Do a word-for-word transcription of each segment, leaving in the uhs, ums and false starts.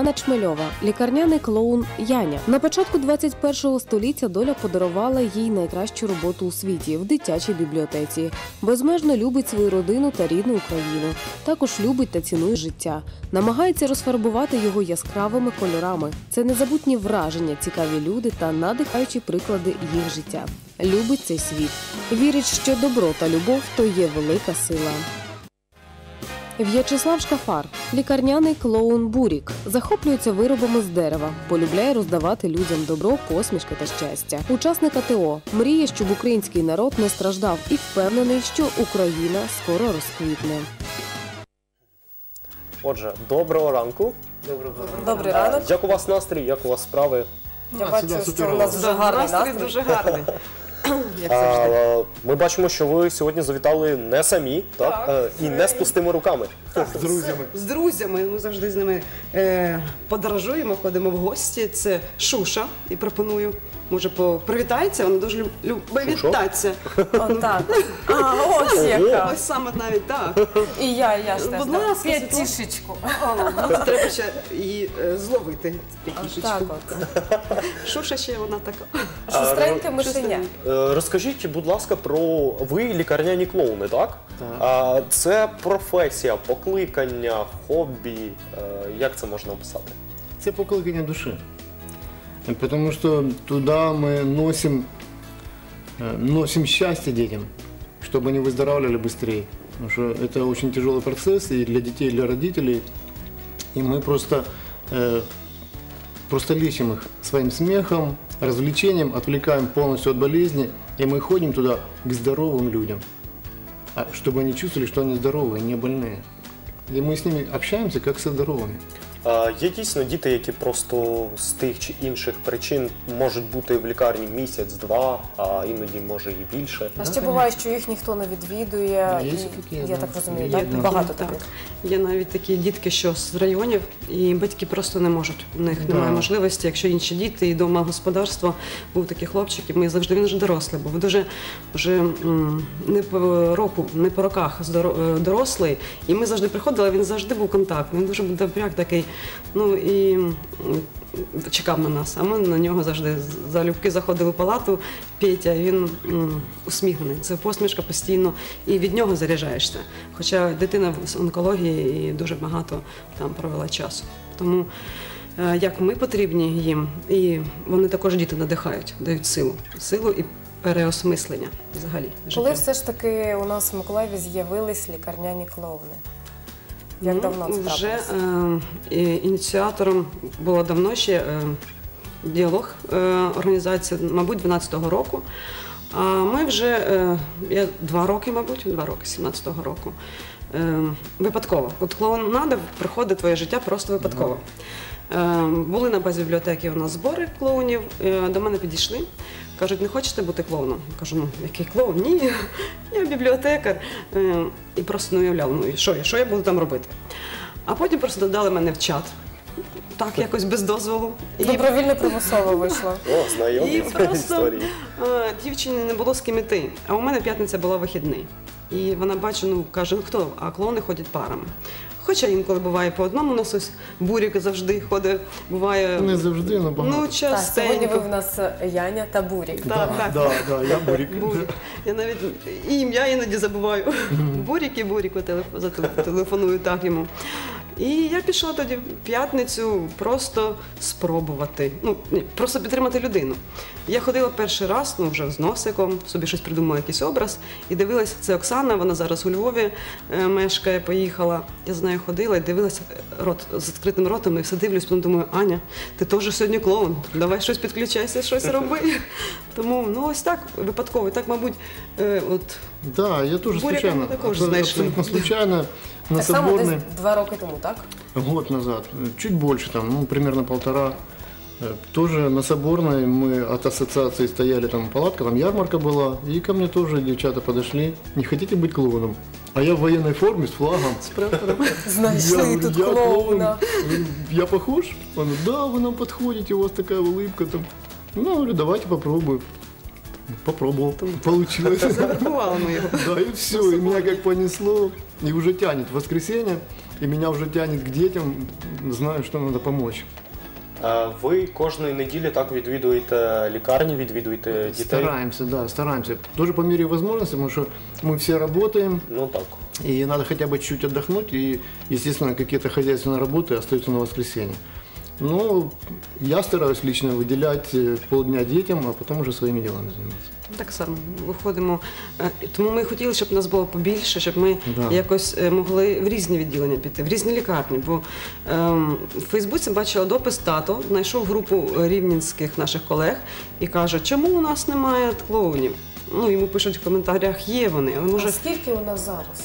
Романа Чмельова, лікарняний клоун Яня. На початку двадцять першого століття доля подарувала їй найкращу роботу у світі – в дитячій бібліотеці. Безмежно любить свою родину та рідну Україну. Також любить та цінує життя. Намагається розфарбувати його яскравими кольорами. Це незабутні враження, цікаві люди та надихаючі приклади їх життя. Любить цей світ. Вірить, що добро та любов – то є велика сила. В'ячеслав Шкафар – лікарняний клоун Бурік. Захоплюється виробами з дерева. Полюбляє роздавати людям добро, посмішки та щастя. Учасник АТО. Мріє, щоб український народ не страждав і впевнений, що Україна скоро розквітне. Отже, доброго ранку. Доброго ранку. Добрий ранок. Як у вас настрій, як у вас справи? Я бачу, що у нас дуже гарний настрій. Дуже гарний. Як завжди. А, ми бачимо, що ви сьогодні завітали не самі, так? Так. А, і не з пустими руками. З друзями. З друзями. Ми завжди з ними е, подорожуємо, ходимо в гості. Це Шуша. І пропоную, може, привітається. Вона дуже любить вітатися. Отак. А, ось яка. Ось саме навіть так. І я, і я ж теж. Будь ласка, П'ятішечку. Ну, треба ще її е, зловити. Так П'ятішечку. от. Шуша ще вона така. Шустреньке мишеня. Е, Розкажіть, будь ласка, про ви лікарняні клоуни, так? А, це професія, покликання, хобі. Е, як це можна описати? Это покликання души. Потому что туда мы носим, э, носим счастье детям, чтобы они выздоравливали быстрее. Потому что это очень тяжелый процесс и для детей, и для родителей. И мы просто, э, просто лечим их своим смехом, развлечением, отвлекаем полностью от болезни. И мы ходим туда к здоровым людям, чтобы они чувствовали, что они здоровые, не больные. И мы с ними общаемся как со здоровыми. А, є дійсно діти, які просто з тих чи інших причин можуть бути в лікарні місяць-два, а іноді може і більше. А ще буває, що їх ніхто не відвідує. Є і, такі, я да. так розумію, Є так? такі, Багато так. таких. Є навіть такі дітки, що з районів, і батьки просто не можуть. У них Да. немає можливості, якщо інші діти і дома господарство. Був такий хлопчик, і ми завжди, він вже дорослий був, дуже вже м, не по року, не по роках здоро- дорослий. І ми завжди приходили, він завжди був контактний, він дуже був добряк такий. Ну і м, чекав на нас, а ми на нього завжди залюбки заходили в палату, Петя, і він м, усміхнений. Це посмішка постійно, і від нього заряджаєшся. Хоча дитина з онкології і дуже багато там провела часу. Тому е, як ми потрібні їм, і вони також діти надихають, дають силу, силу і переосмислення взагалі життя. Коли все ж таки у нас в Миколаєві з'явились лікарняні клоуни? Як давно це Вже трапилось? е, і- ініціатором було давно ще е, діалог е, організація, мабуть, дванадцятого року. А ми вже, е, я два роки, мабуть, два роки, сімнадцятого року. Е, випадково. От клоун надо, приходить твоє життя просто випадково. Е, були на базі бібліотеки у нас збори клоунів, е, до мене підійшли. Кажуть, не хочете бути клоуном? Я кажу, ну який клоун? Ні, я бібліотекар. Е, І просто не уявляла, ну і що я, що я буду там робити? А потім просто додали мене в чат. Так, якось без дозволу. І, Добровільно примусово вийшло. О, знайомі і просто історії. е, дівчині не було з ким іти. А у мене п'ятниця була вихідний. І вона бачить, ну каже, ну хто? А клоуни ходять парами. Хоча інколи буває по одному, у нас ось Бурік завжди ходить, буває, Не завжди, але багато. ну Так, сьогодні ви частенько. в нас Яня та Бурік. Так, так. Да, да, я Бурик. Бурік. Я навіть і ім'я іноді забуваю. Бурік і Бурік, телеф- зателеф- телефоную так йому. І я пішла тоді в п'ятницю просто спробувати, ну, ні, просто підтримати людину. Я ходила перший раз, ну, вже з носиком, собі щось придумала, якийсь образ, і дивилася, це Оксана, вона зараз у Львові е, мешкає, поїхала. Я з нею ходила і дивилася рот, з відкритим ротом, і все дивлюсь, потім думаю, Аня, ти теж сьогодні клоун, давай щось підключайся, щось роби. Тому, ну, ось так, випадково, так, мабуть, е, от, Да, я тоже Бурика случайно, мы також абсо- знайшли. абсолютно случайно, на Так само десь Соборной, два роки тому, так? год назад, чуть больше, там, ну, примерно полтора, э, тоже на Соборной мы от ассоциации стояли, там палатка, там ярмарка была, и ко мне тоже девчата подошли, не хотите быть клоуном? А я в военной форме, с флагом. з прапором. Знайшли Я- тут я клоуна. клоун. Я похож? Он говорит, да, вы нам подходите, у вас такая улыбка. Там. Ну, я говорю, давайте попробуем. Попробовал, получилось. Завербували ми його. Да, и все, и меня как понесло, и уже тянет. В воскресенье и меня уже тянет к детям, знаю, что надо помочь. Е, Ви кожної неділі так відвідуєте лікарні, відвідуєте дітей? Стараемся, да, стараемся. Тоже по мере возможности, потому что мы все работаем, Ну так. и надо хотя бы чуть-чуть отдохнуть, и, естественно, какие-то хозяйственные работы остаются на воскресенье. Но я стараюсь лично выделять э, полдня детям, а потом уже своими делами заниматься. Так само виходимо. Е, Тому ми хотіли, щоб нас було побільше, щоб ми Да. якось е, могли в різні відділення піти, в різні лікарні. Бо ем, в Фейсбуці бачила допис тато, знайшов групу рівненських наших колег і каже, чому у нас немає клоунів? Ну, йому пишуть в коментарях, є вони, але А може, скільки у нас зараз?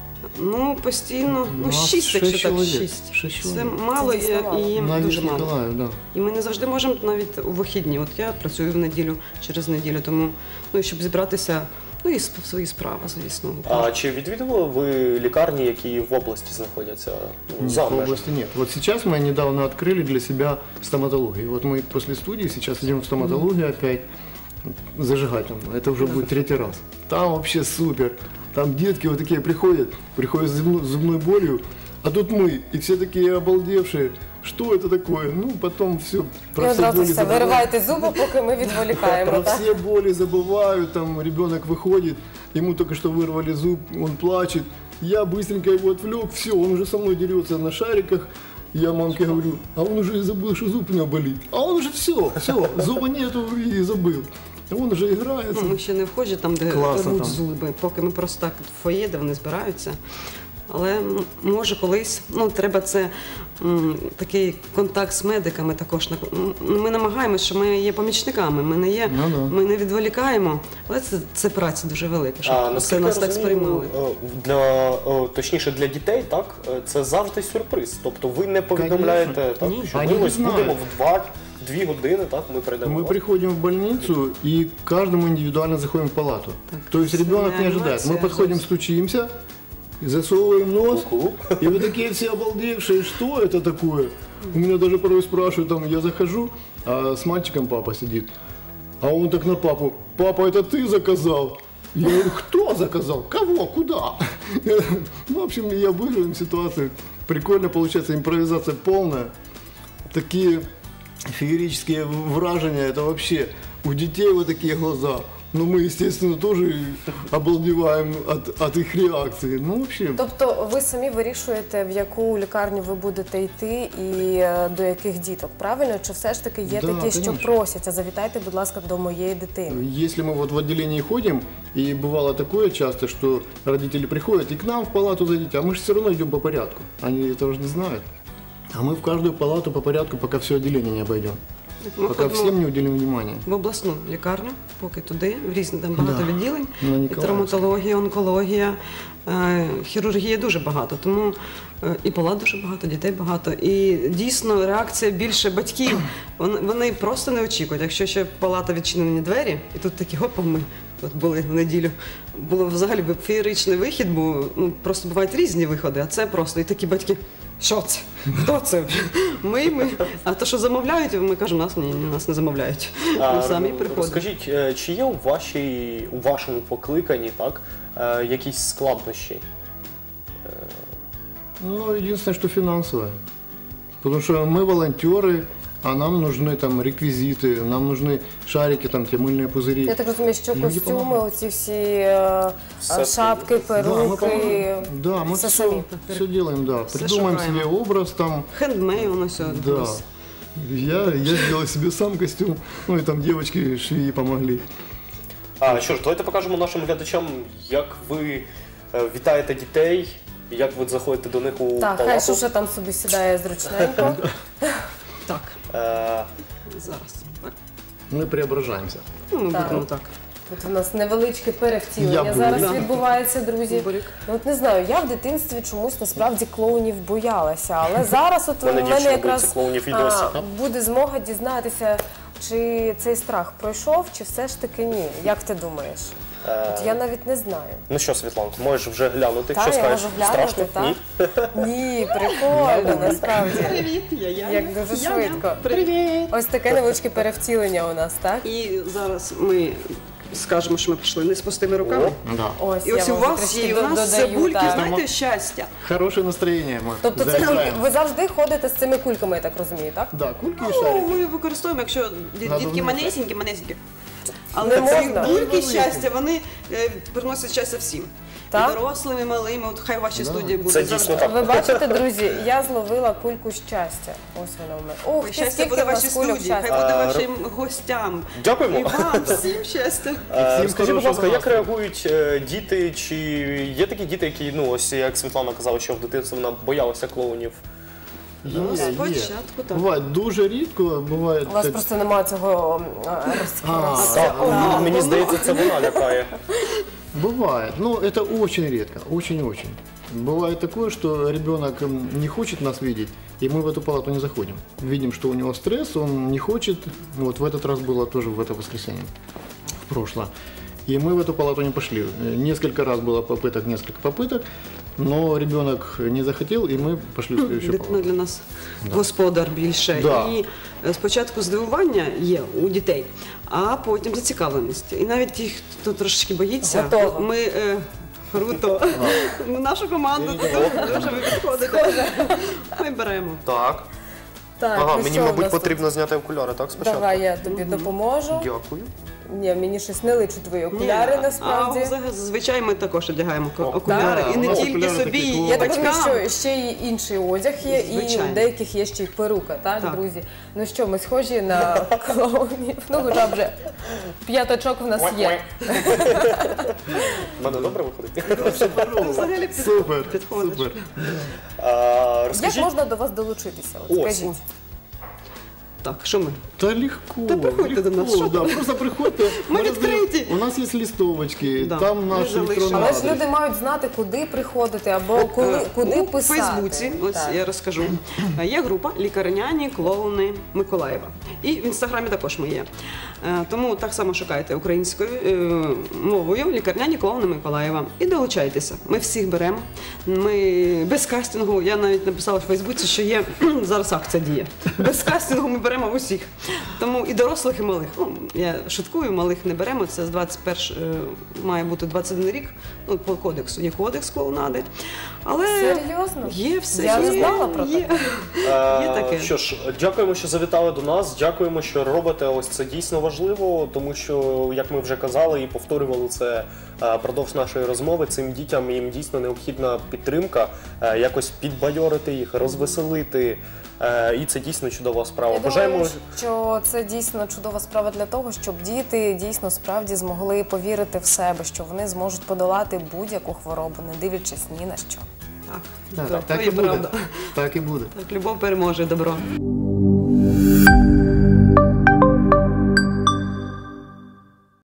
ну, постійно, У ну, нас шість, шість якщо так, чоловік. шість. Шість Це чоловік. мало Це дійсно і, мало. і На дуже Вишній мало. Миколаїв, да. І ми не завжди можемо навіть у вихідні. От я працюю в неділю, через неділю, тому ну, і щоб зібратися, ну і сп- свої справи, звісно. А чи відвідували ви лікарні, які в області знаходяться, ну, за Нет, в межами? области нет. Вот сейчас мы недавно открыли для себя стоматологию. Вот мы после студии сейчас идем в стоматологию опять зажигательно. Это уже будет третий раз. Там вообще супер. Там детки вот такие приходят, приходят с зубной, с зубной болью, а тут мы, и все такие обалдевшие. Что это такое? Ну, потом все І про все одразу боли все, забывают. виривайте зуби, поки ми відволікаємо, Про так? все боли забывают, там ребенок выходит, ему только что вырвали зуб, он плачет. Я быстренько его отвлек, все, он уже со мной дерется на шариках. Я мамке говорю, а он уже и забыл, что зуб у него болит. А он уже все, все, зуба нету и забыл. Он уже играется. Ну, ми ще не входять там, де Класно рвуть там. зуби, поки ми просто так в фоє, де вони збираються. Але м, може колись, ну треба це м, такий контакт з медиками також. на- м, Ми намагаємося, що ми є помічниками, ми не є, Ну да. ми не відволікаємо, але це, це праця дуже велика, щоб А, це наскільки нас я так розумію, сприймали. е, для, е, точніше для дітей, так, е, це завжди сюрприз. Тобто ви не повідомляєте, Конечно. так, Ні. що Вони ми не ось знають. будемо в два, дві години, так, ми прийдемо. Мы до вас. приходим в больницу и каждому индивидуально заходим в палату. Так. То есть ребенок не ожидает. Реанимация, Мы подходим, стучимся, засовываем нос, Ку-ку. и вы такие все обалдевшие, что это такое? У меня даже порой спрашивают, там, я захожу, а с мальчиком папа сидит, а он так на папу, папа, это ты заказал? Я говорю, кто заказал? Кого? Куда? Ну, в общем, я обыгрываем ситуацию. Прикольно получается, импровизация полная. Такие феерические вражения, это вообще у детей вот такие глаза. Но мы, естественно, тоже обалдеваем от, от их реакции. Ну, вообще, Тобто ви самі вирішуєте, в яку лікарню ви будете йти і е, до яких діток, правильно? Чи все ж таки є Да, такі, що конечно. просять, а завітайте, будь ласка, до моєї дитини? если мы вот в отделении ходим, и бывало такое часто, что родители приходят и к нам в палату зайдите, а мы же все равно идем по порядку. Они этого же не знают. А мы в каждую палату по порядку, пока все отделение не обойдем. Ми Пока ходимо всем не уделим внимания. в обласну лікарню, поки туди, в різні там багато Да. відділень, На і Ніколаївську. травматологія, онкологія, е, хірургія дуже багато, тому е, і палат дуже багато, дітей багато. І дійсно реакція більше батьків, вони, вони просто не очікують. Якщо ще палата відчинені двері, і тут такі гопа, ми от були в неділю, було взагалі би феєричний вихід, бо ну, просто бувають різні виходи, а це просто і такі батьки. Що це? Хто це? Ми, ми. А то, що замовляють, ми кажемо, нас ні, нас не замовляють. Ми А, самі ну, приходимо. Скажіть, е, чи є у, вашій, у вашому покликанні, так, е, якісь складнощі? Ну, единственное, что финансовое. Потому что мы волонтеры, а нам нужны там реквизиты, нам нужны шарики, там те мыльные пузыри. Я так розумію, що Люди костюми, помагають. оці всі е, Все шапки, Да, мы перуки, помогаем. Да, мы все все, самі. все делаем, да. Все Придумаем шукаем. себе образ там. Хендмей у нас сьогодні. Да. Я, я сделал себе сам костюм, ну и там девочки швеи помогли. А, що ж, давайте покажемо нашим глядачам, як ви е, вітаєте дітей, як ви заходите до них у Так, хай палату. Шуша там собі сідає зручненько. Так, Е, зараз. Так. Мы преображаемся. Ну, ми Так. будемо так. Тут у нас невеличке перевтілення Я зараз бурик. відбувається, друзі. Бурик. Ну, от не знаю, я в дитинстві чомусь насправді клоунів боялася, але зараз от у Мене мене дівчина якраз боїться клоунів і досі. а, буде змога дізнатися, чи цей страх пройшов, чи все ж таки ні. Як ти думаєш? е, От я навіть не знаю. Ну що, Світланко, можеш вже глянути, Та, що я скажеш? можу глянути, Страшно? так? Ні? Ні, прикольно, насправді. Привіт, я Яня. Як дуже швидко. Привіт. Ось таке невеличке перевтілення у нас, так? І зараз ми скажемо, що ми прийшли не з пустими руками. Да. Ось, І я ось у вам вас трішки є, і до- у нас додаю, бульки, так. знаєте, щастя. Хорошее настроение мы Тобто це заряжаем. ви завжди ходите з цими кульками, я так розумію, так? Да, кульки и Ну, шарики. ми використовуємо, якщо ді- Надо дітки вміти. манесенькі, манесенькі. Не Але ці можна. бульки Ну, щастя, вони е, приносять щастя всім. Так? І дорослим, і малим, от хай в вашій студії буде Це дійсно завжди. так. Ви бачите, друзі, я зловила кульку щастя. Ось вона у мене. Ух, ти, Щастя скільки буде в нас вашій кульок студії, хай щастя. буде А, вашим гостям. Дякуємо. І вам всім щастя. Е, всім Скажіть, будь ласка, хорошого як реагують е, діти? Чи є такі діти, які, ну ось як Світлана казала, що в дитинстві вона боялася клоунів? Ну, Є, є. спочатку так. Буває дуже рідко, буває У вас так- просто немає цього а, А, розкритого. Так, м- мені здається, це вона лякає. Бывает, но это очень редко, очень-очень. Бывает такое, что ребенок м, не хочет нас видеть, и мы в эту палату не заходим. Видим, что у него стресс, он не хочет. Вот в этот раз было тоже в это воскресенье, в прошлое. И мы в эту палату не пошли. Э, Несколько раз было попыток, несколько попыток, но ребенок не захотел, и мы пошли в следующую Дитина палату. для нас господар більше. Да. І е, спочатку здивування є у дітей, а потім зацікавленість. І навіть ті, хто трошечки боїться, Готова. ми е, круто. Ну, нашу команду дуже ви підходите. Ми беремо. Так. Так, Ага, ну мені, що в мабуть, нас тут? потрібно зняти окуляри, так, спочатку? Давай я тобі допоможу. Дякую. Ні, мені щось не личуть твої окуляри, Ні, насправді. А зазвичай ми також одягаємо ко- окуляри. Так, І не ну, тільки окуляри собі, такі і Я так розумію, батькам. що ще й інший одяг є, і Звичайно. у деяких є ще й перука, так, Так. друзі? Ну що, ми схожі на клоунів. Ну, хоча б вже п'яточок в нас є. В мене добре виходить? Взагалі Супер, підходиш. супер. А, Як Розкажіть, можна до вас долучитися? От, Ось. скажіть. Так, що ми? Да легко. Да приходьте до нас, легко, що да, просто приходьте. Ми раздаем- відкриті. У нас есть листовочки, Да, там ми наш залишимо. электронный Але ж адрес. люди мають знати, куди приходити або коли, Е, куди у писати. Фейсбуці, ось Так. я розкажу. Е, Є група лікарняні клоуни Миколаєва. І в інстаграмі також ми є. Е, Тому так само шукайте українською е, мовою лікарняні клоуни Миколаєва. І долучайтеся. Ми всіх беремо. Ми без кастингу. Я навіть написала в Фейсбуці, що є зараз акція діє. Без кастингу ми беремо усіх. Тому і дорослих, і малих. Ну, я шуткую, малих не беремо. Це з двадцять першого е, має бути двадцять один рік. Ну, по кодексу є кодекс клоунади. Але Серйозно? є все. Я є, не знала про є. таке. Е, Є таке. Що ж, дякуємо, що завітали до нас. Дякуємо, що робите. Ось це дійсно важливо, тому що, як ми вже казали і повторювали це е, продовж нашої розмови, цим дітям їм дійсно необхідна підтримка, е, якось підбадьорити їх, розвеселити. Е, І це дійсно чудова справа. Я Бажаємо. думаю, що це дійсно чудова справа для того, щоб діти дійсно справді змогли повірити в себе, що вони зможуть подолати будь-яку хворобу, не дивлячись ні на що. Так, Да, то- так то и є будет. правда. Так и будет. Так, любов переможе добро.